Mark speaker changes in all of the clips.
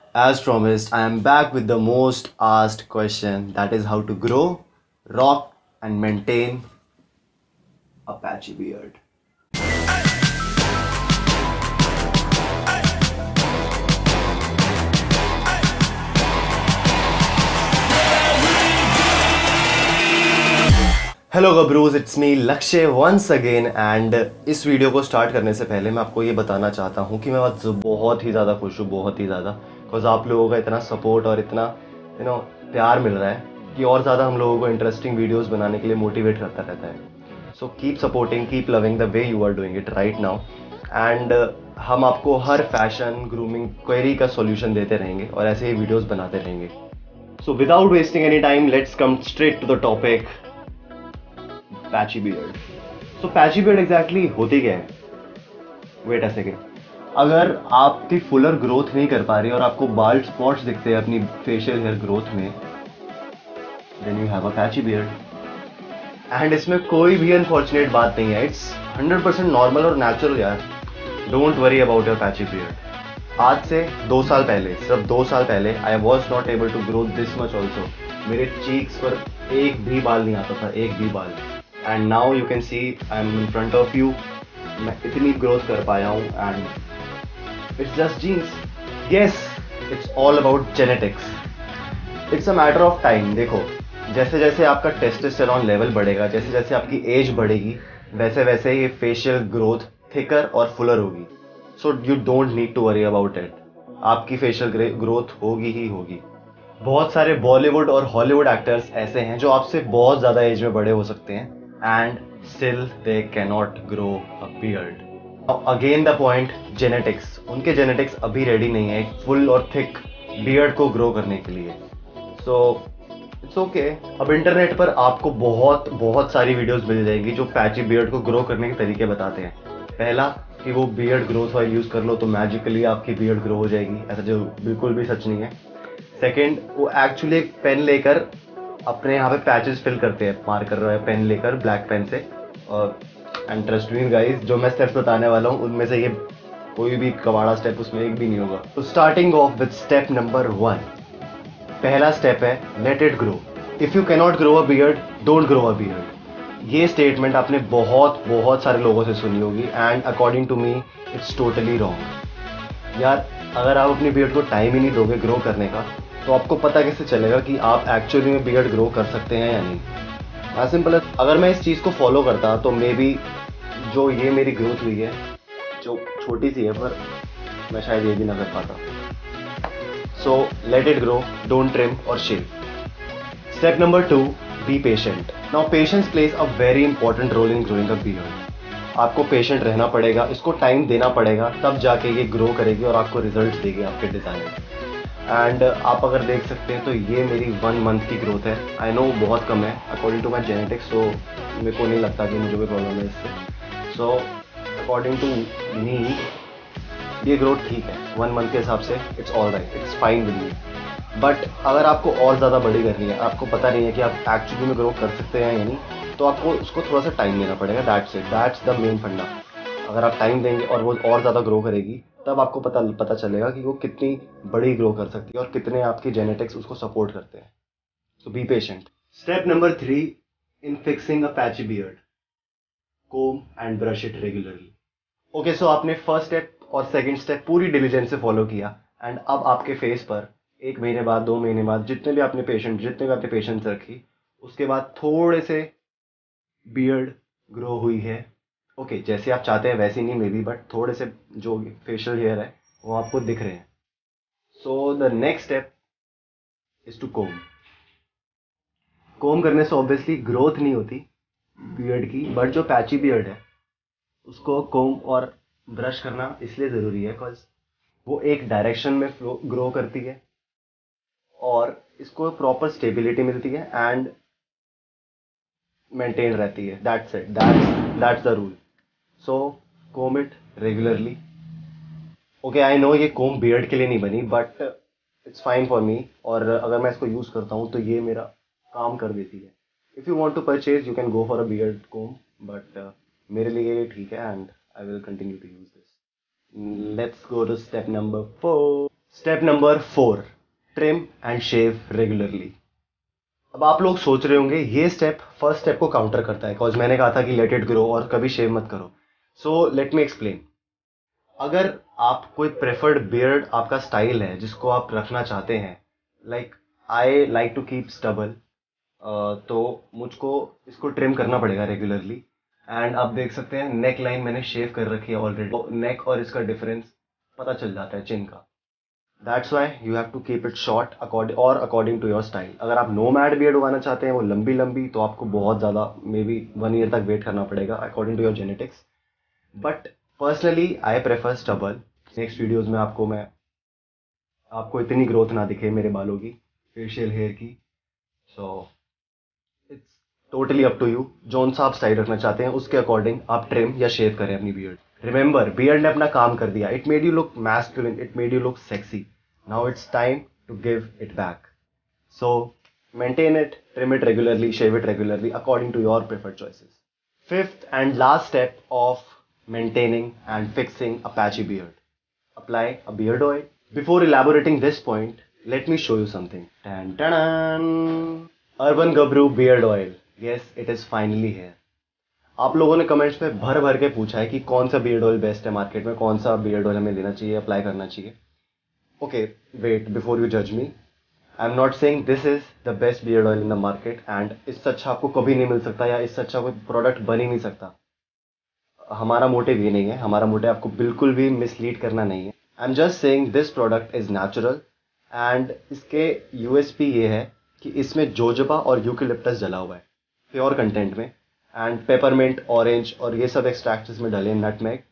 Speaker 1: As promised, I am back with the most asked question, that is how to grow, rock, and maintain a patchy beard. Hello गबरूज, it's me Lakshya once again. And इस video को start करने से पहले मैं आपको ये बताना चाहता हूँ कि मैं आज बहुत ही ज़्यादा खुश हूँ, बहुत ही ज़्यादा। बिकॉज आप लोगों का इतना सपोर्ट और इतना प्यार मिल रहा है कि और ज़्यादा हम लोगों को इंटरेस्टिंग वीडियोस बनाने के लिए मोटिवेट करता रहता है। So keep supporting, keep loving the way you are doing it right now. And हम आपको हर फैशन ग्रूमिंग क्वेरी का सोल्यूशन देते रहेंगे और ऐसे ही वीडियोज़ बनाते रहेंगे। So without wasting any time, let's come straight to the topic, patchy beard. So patchy beard exactly होती क्या है? Wait a second. अगर आपकी फुलर ग्रोथ नहीं कर पा रही और आपको बाल्ड स्पॉट्स दिखते हैं अपनी फेशियल हेयर ग्रोथ में, then you have a patchy beard. And इसमें कोई भी अनफॉर्चुनेट बात नहीं है, इट्स 100% नॉर्मल और नेचुरल यार। Don't worry about your patchy beard. आज से 2 साल पहले, सिर्फ 2 साल पहले, I was not able to grow this much also. मेरे चीक्स पर एक भी बाल नहीं आता था, एक भी बाल। And now you can see I am in front of you. मैं इतनी ग्रोथ कर पाया हूँ and it's just genes. Yes, it's all about genetics. It's a matter of time. देखो, जैसे जैसे आपका टेस्टोस्टेरोन लेवल बढ़ेगा, जैसे जैसे आपकी एज बढ़ेगी, वैसे वैसे ये फेशियल ग्रोथ थिकर और फुलर होगी। So you don't need to worry about it. आपकी फेशियल ग्रोथ होगी ही होगी। बहुत सारे बॉलीवुड और हॉलीवुड एक्टर्स ऐसे हैं जो आपसे बहुत ज़्यादा एज में बड़े हो सकते हैं and still they cannot grow a beard. Again the point, genetics. उनके जेनेटिक्स अभी रेडी नहीं है एक फुल और थिक बियर्ड को ग्रो करने के लिए। So it's okay. अब इंटरनेट पर आपको बहुत बहुत सारी वीडियोस मिल जाएंगी जो पैची बियर्ड को ग्रो करने के तरीके बताते हैं। पहला, कि वो बियर्ड ग्रोथ ऑयल यूज़ कर लो तो मैजिकली आपकी बियर्ड ग्रो हो जाएगी, ऐसा जो बिल्कुल भी सच नहीं है। सेकेंड, वो एक्चुअली एक पेन लेकर अपने यहाँ पे पैचेस फिल करते हैं, मार्कर पेन लेकर ब्लैक पेन से। और एंड ट्रस्ट मी गाइस, जो मैं स्टेप्स बताने वाला हूँ उनमें से ये कोई भी कबाड़ा स्टेप उसमें एक भी नहीं होगा। तो starting of with step number 1। पहला स्टेप है let it grow. If you cannot grow a beard, don't grow a beard. ये स्टेटमेंट आपने बहुत बहुत सारे लोगों से सुनी होगी and according to me it's totally wrong. यार, अगर आप अपनी बियर्ड को टाइम ही नहीं दोगे ग्रो करने का, तो आपको पता कैसे चलेगा कि आप एक्चुअली में बियर्ड ग्रो कर सकते हैं या नहीं? एज सिंपल एज, अगर मैं इस चीज़ को फॉलो करता तो मे बी जो ये मेरी ग्रोथ हुई है, जो छोटी सी है, पर मैं शायद ये भी ना कर पाता। So let it grow, don't trim और shave. Step number 2, be patient. Now patience plays a very important role in growing a beard. आपको पेशेंट रहना पड़ेगा, इसको टाइम देना पड़ेगा, तब जाके ये ग्रो करेगी और आपको रिजल्ट देगी आपके डिज़ाइन। एंड आप अगर देख सकते हैं तो ये मेरी 1 मंथ की ग्रोथ है। आई नो बहुत कम है अकॉर्डिंग टू माई जेनेटिक्स, तो मेरे को नहीं लगता कि मुझे कोई प्रॉब्लम है इससे। सो अकॉर्डिंग टू मी ये ग्रोथ ठीक है 1 मंथ के हिसाब से। It's all right, it's fine with me. But अगर आपको और ज़्यादा बड़ी करनी है, आपको पता नहीं है कि आप एक्चुअली में ग्रो कर सकते हैं या नहीं, तो आपको उसको थोड़ा सा टाइम देना पड़ेगा। That's it, that's the main funda. अगर आप टाइम देंगे और वो और ज़्यादा ग्रो करेगी, तब आपको पता चलेगा कि वो कितनी बड़ी ग्रो कर सकती है और कितने आपकी जेनेटिक्स उसको सपोर्ट करते हैं। So be patient. Step number 3 in fixing a patchy beard, comb and brush it regularly. Okay, so आपने फर्स्ट स्टेप और सेकंड स्टेप पूरी डिलीजेंस से फॉलो किया एंड अब आपके फेस पर 1 महीने बाद, 2 महीने बाद, जितने भी आपने पेशेंस रखी, उसके बाद थोड़े से बियर्ड ग्रो हुई है। ओके, जैसे आप चाहते हैं वैसे नहीं मे बी, बट थोड़े से जो फेशियल हेयर है वो आपको दिख रहे हैं। So the next step is to comb. Comb करने से ऑब्वियसली ग्रोथ नहीं होती बियर्ड की, बट जो पैची बियर्ड है उसको कोम और ब्रश करना इसलिए ज़रूरी है बिकॉज वो एक डायरेक्शन में फ्लो ग्रो करती है और इसको प्रॉपर स्टेबिलिटी मिलती है एंड मेंटेन रहती है। That's it, that's the rule. So comb it regularly. Okay, I know ये कोम बियर्ड के लिए नहीं बनी, but it's fine for me. और अगर मैं इसको यूज़ करता हूँ तो ये मेरा काम कर देती है। If you want to purchase you can go for a beard comb, but मेरे लिए ये ठीक है and I will continue to use this. Let's go to step number 4। Step number 4, trim and shave regularly. अब आप लोग सोच रहे होंगे ये स्टेप फर्स्ट स्टेप को काउंटर करता है, बिकॉज मैंने कहा था कि लेट इट ग्रो और कभी शेव मत करो। So let me explain. अगर आप कोई प्रेफर्ड बियर्ड आपका स्टाइल है जिसको आप रखना चाहते हैं, like I like to keep stubble, तो मुझको इसको ट्रिम करना पड़ेगा रेगुलरली। एंड आप देख सकते हैं नेक लाइन मैंने शेव कर रखी है ऑलरेडी, तो नेक और इसका डिफरेंस पता चल जाता है चिन का। That's why you have to keep it short according to your style. अगर आप नो मैड बियर्ड उगाना चाहते हैं वो लंबी लंबी, तो आपको बहुत ज़्यादा मे बी 1 ईयर तक वेट करना पड़ेगा according to your genetics. But personally I prefer stubble. Next videos में आपको इतनी ग्रोथ ना दिखे मेरे बालों की, फेशियल हेयर की। So it's totally up to you, जौन सा आप स्टाइल रखना चाहते हैं उसके अकॉर्डिंग आप ट्रिम या शेव करें अपनी बियर्ड। रिमेंबर, बियर्ड ने अपना काम कर दिया। It made you look masculine, it made you look sexy. Now it's time to give it back. So maintain it, trim it regularly, shave it regularly according to your preferred choices. Fifth and last step of maintaining and fixing a patchy beard: apply a beard oil. Before elaborating this point, let me show you something. Tan tan! Urban Gabru beard oil. Yes, it is finally here. आप लोगों ने comments में भर भर के पूछा है कि कौन सा बियर्ड ऑयल बेस्ट है मार्केट में, कौन सा बियर्ड ऑयल हमें लेना चाहिए, अप्लाई करना चाहिए। ओके, वेट, बिफोर यू जज me, I am not saying this is the best beard oil in the market and इससे अच्छा आपको कभी नहीं मिल सकता या इससे अच्छा कोई प्रोडक्ट बन ही नहीं सकता। हमारा मोटिव ये नहीं है, हमारा मोटिव आपको बिल्कुल भी मिसलीड करना नहीं है। I am just saying this product is natural and इसके यूएसपी ये है कि इसमें जोजोबा और यूकेलिप्टस डला हुआ है प्योर कंटेंट में, एंड पेपरमिंट, ऑरेंज और ये सब एक्सट्रैक्ट इसमें डले हैं, नटमेग,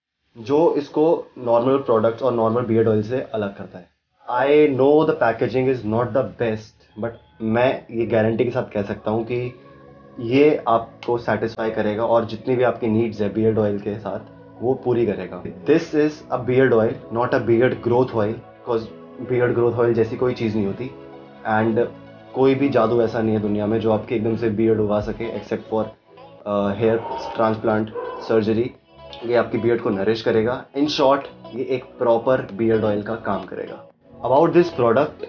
Speaker 1: जो इसको नॉर्मल प्रोडक्ट्स और नॉर्मल बियर्ड ऑयल से अलग करता है। I know the packaging is not the best, but मैं ये गारंटी के साथ कह सकता हूँ कि ये आपको सेटिस्फाई करेगा और जितनी भी आपकी नीड्स है बियर्ड ऑयल के साथ वो पूरी करेगा। This is a beard oil, not a beard growth oil, because beard growth oil जैसी कोई चीज़ नहीं होती एंड कोई भी जादू ऐसा नहीं है दुनिया में जो आपके एकदम से बियर्ड उगा सके, except for hair transplant surgery. ये आपकी बियर्ड को नरिश करेगा। इन शॉर्ट, ये एक प्रॉपर बियर्ड ऑयल का काम करेगा। अबाउट दिस प्रोडक्ट,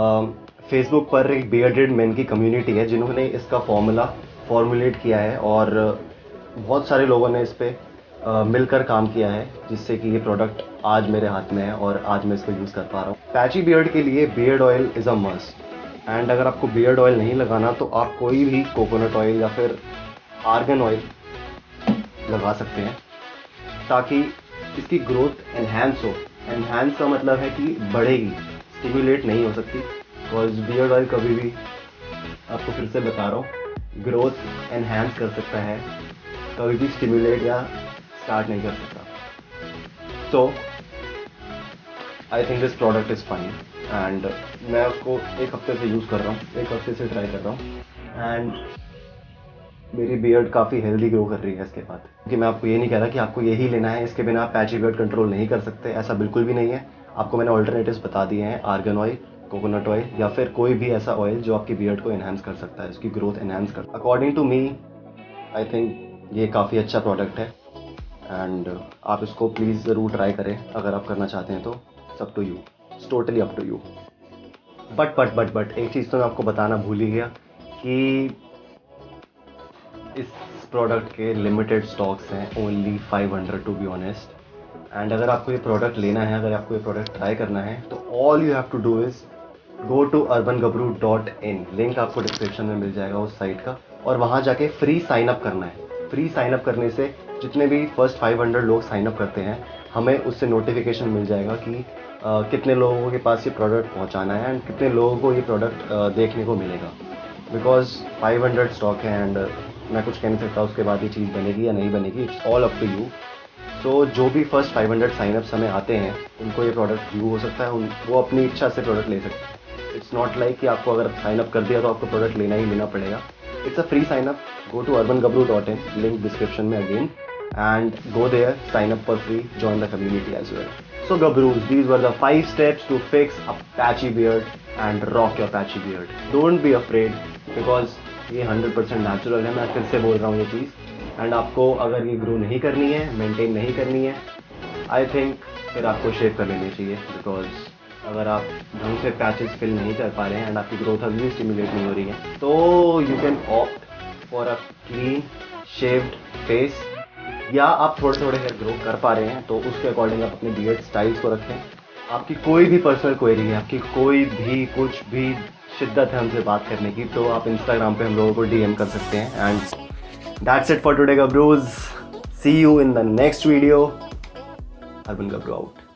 Speaker 1: फेसबुक पर एक बियर्डेड मैन की कम्युनिटी है जिन्होंने इसका फॉर्मुलेट किया है और बहुत सारे लोगों ने इस पर मिलकर काम किया है, जिससे कि ये प्रोडक्ट आज मेरे हाथ में है और आज मैं इसको यूज़ कर पा रहा हूँ। पैची बियर्ड के लिए beard oil is a must, and अगर आपको बियर्ड ऑयल नहीं लगाना तो आप कोई भी कोकोनट ऑयल या फिर आर्गन ऑयल लगा सकते हैं ताकि इसकी ग्रोथ एनहांस हो। एनहांस का मतलब है कि बढ़ेगी, स्टिमुलेट नहीं हो सकती, बिकॉज बियर्ड ऑयल कभी भी, आपको फिर से बता रहा हूँ, ग्रोथ एनहांस कर सकता है, कभी भी स्टिमुलेट या स्टार्ट नहीं कर सकता। So I think this product is fine and मैं उसको 1 हफ्ते से यूज़ कर रहा हूँ, 1 हफ्ते से ट्राई कर रहा हूँ एंड मेरी बियर्ड काफ़ी हेल्दी ग्रो कर रही है इसके बाद। क्योंकि मैं आपको ये नहीं कह रहा कि आपको यही लेना है, इसके बिना आप पैची बियर्ड कंट्रोल नहीं कर सकते, ऐसा बिल्कुल भी नहीं है। आपको मैंने ऑल्टरनेटिव्स बता दिए हैं, आर्गन ऑयल, कोकोनट ऑयल या फिर कोई भी ऐसा ऑयल जो आपकी बियर्ड को एनहांस कर सकता है, उसकी ग्रोथ एनहांस कर। According to me, I think ये काफ़ी अच्छा प्रोडक्ट है एंड आप इसको प्लीज़ ज़रूर ट्राई करें अगर आप करना चाहते हैं तो। Up to you, it's totally up to you. But एक चीज़ तो मैं आपको बताना भूल ही गया कि इस प्रोडक्ट के लिमिटेड स्टॉक्स हैं, only 500 to be honest. And अगर आपको ये प्रोडक्ट लेना है, अगर आपको ये प्रोडक्ट ट्राई करना है तो all you have to do is go to urbangabru.in, link आपको डिस्क्रिप्शन में मिल जाएगा उस साइट का, और वहाँ जाके फ्री साइन अप करना है। फ्री साइन अप करने से जितने भी फर्स्ट 500 लोग साइन अप करते हैं, हमें उससे नोटिफिकेशन मिल जाएगा कि कितने लोगों के पास ये प्रोडक्ट पहुँचाना है एंड कितने लोगों को ये प्रोडक्ट देखने को मिलेगा। बिकॉज 500 स्टॉक है एंड मैं कुछ कह नहीं सकता उसके बाद ये चीज़ बनेगी या नहीं बनेगी, it's all up to you. So जो भी फर्स्ट 500 साइनअप्स हमें आते हैं उनको ये प्रोडक्ट व्यू हो सकता है, वो अपनी इच्छा से प्रोडक्ट ले सकते हैं। इट्स नॉट लाइक कि आपको अगर साइन अप कर दिया तो आपको प्रोडक्ट लेना ही लेना पड़ेगा। It's a free sign up. Go to urbangabru.in, link description में again, and go there, sign up for free, join the community as well. So Gabrus, these were the 5 steps to fix a patchy beard and rock your patchy beard. Don't be afraid because ये 100% natural है। मैं फिर से बोल रहा हूँ ये चीज़। And आपको अगर ये ग्रो नहीं करनी है, मेंटेन नहीं करनी है, आई थिंक फिर आपको शेव कर लेनी चाहिए, बिकॉज अगर आप ढंग से पैचेस फिल नहीं कर पा रहे हैं एंड आपकी ग्रोथ अभी भी स्टिमुलेट नहीं हो रही है, तो you can opt for a clean shaved face. या आप थोड़े थोड़े हेयर ग्रो कर पा रहे हैं तो उसके अकॉर्डिंग आप अपने बियर्ड स्टाइल्स को रखें। आपकी कोई भी पर्सनल क्वेरी है, आपकी कोई भी कुछ भी शिद्दत है हमसे बात करने की, तो आप इंस्टाग्राम पे हम लोगों को डीएम कर सकते हैं। And that's it for today गबरूज। See you in the next video. Urban Gabru out.